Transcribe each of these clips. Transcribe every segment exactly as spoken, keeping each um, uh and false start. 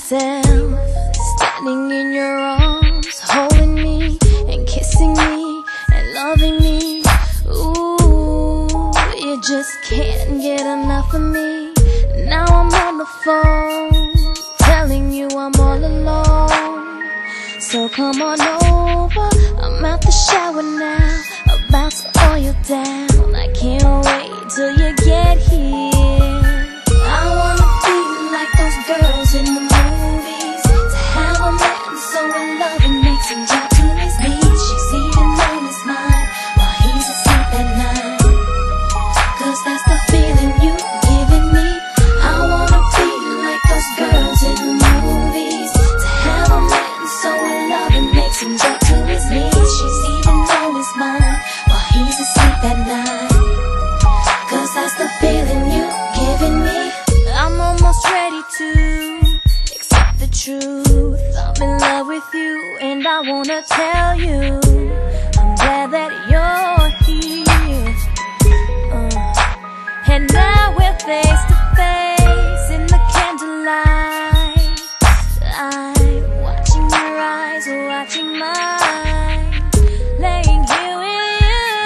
myself standing in your arms, holding me and kissing me and loving me. Ooh, you just can't get enough of me. Now I'm on the phone telling you I'm all alone. So come on over, I'm out the shower now, about to oil you down. I can't wait till you get here. I wanna be like those girls in the movies, to have a man so in love and makes him drop to his knees. She's even on his mind while he's asleep at night, cause that's the feeling you giving me. I wanna be like those girls in the movies, to have a man so in love and makes him drop to his knees. She's even on his mind while he's asleep at night, cause that's the feeling you giving me. I'm almost ready to accept the truth. I'm in love with you and I wanna tell you I'm glad that you're here. uh, And now we're face to face in the candlelight. I'm watching your eyes, watching mine, laying here with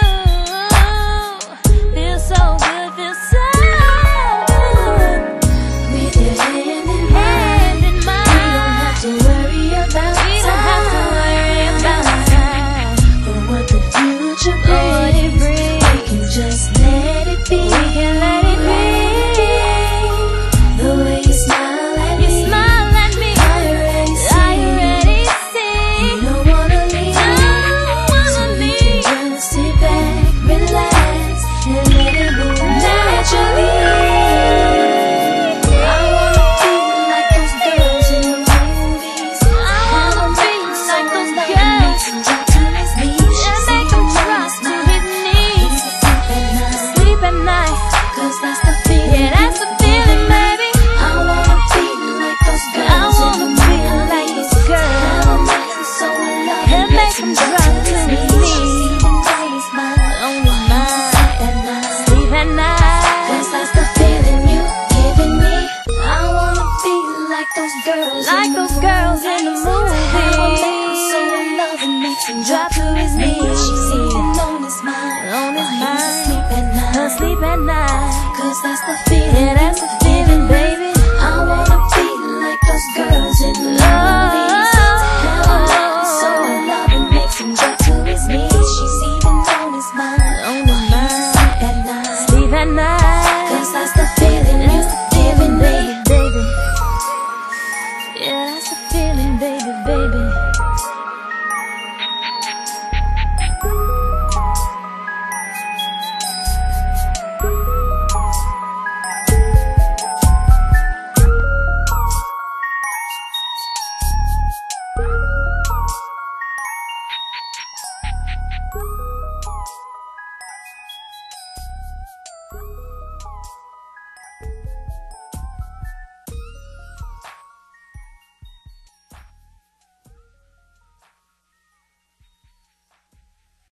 you. Feels so good, feels so good. With your hand in hand in mine, we don't have to worry about we don't time. have to worry about time or what the future brings. We can just let it be. We can let it be. The way you smile at you me, smile at me, I already see. I already see. You don't wanna leave. I don't wanna leave. So just sit back, relax, and let it move naturally. I wanna be like those girls in the movies. I wanna be like those girls and drop to his knees. And make him drop to his knees. Sleep at night, cause that's the feeling. Yeah, that's the feeling, baby. I wanna be like those girls. I wanna be like those girls and make him drop to his knees. Only mine, sleep at night, cause that's the feeling you giving me. I wanna be like those girls, like those girls in the movie. So in love and makes him drop to his knees. She's even on his mind, on his mind, sleep at night, sleep at night, cause that's